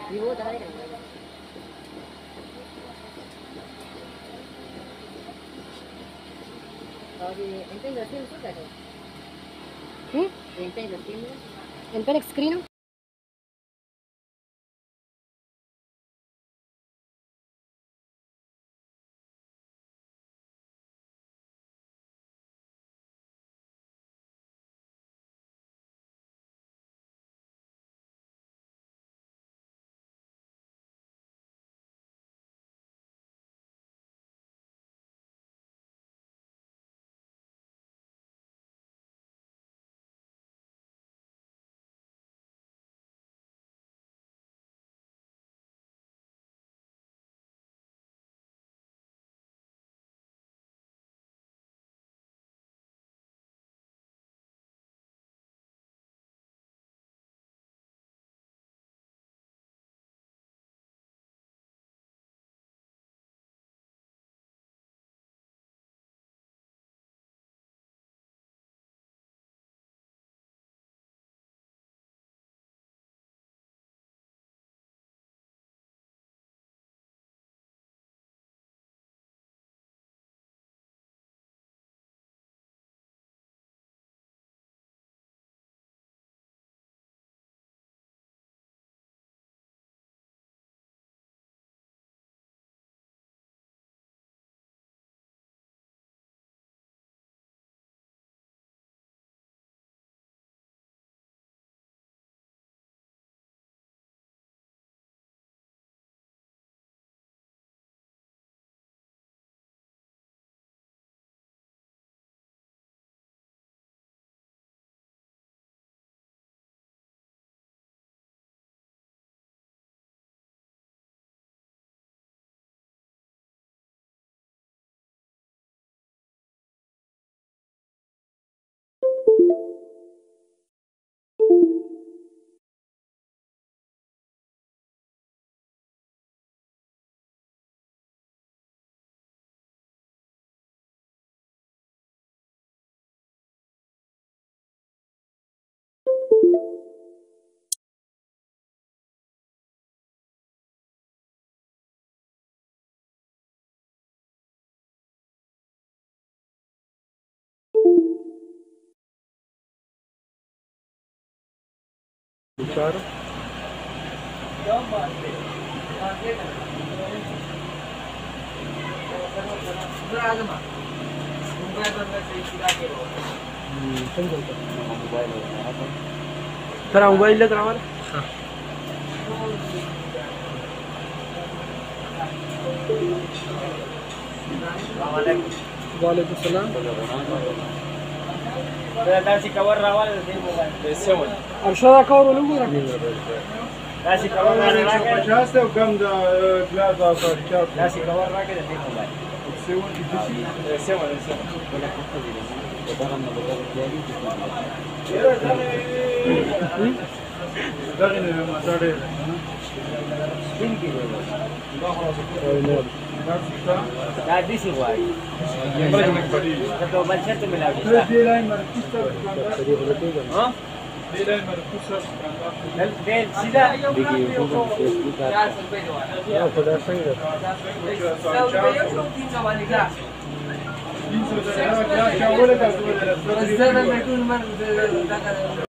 Vivo tadi kan. Kalau di ente nggak sih suka deh. Ente nggak sih? Ente next screen. Bicara. Tara mobile लेकर हमारे वालेकुम सलाम Dasi kawar rawal di mobil. Bersama. أرشاد كور ولا مو Dasi kawar rawal. شاسته وكم ده ثلاثة صار Dasi kawar rawal di mobil. تسوي Bersama. دغني ما صار Dah di sini wai. Kalau baca tu melawat. دي لاين مركزة Hah? دي لاين مركزة Del sida. دي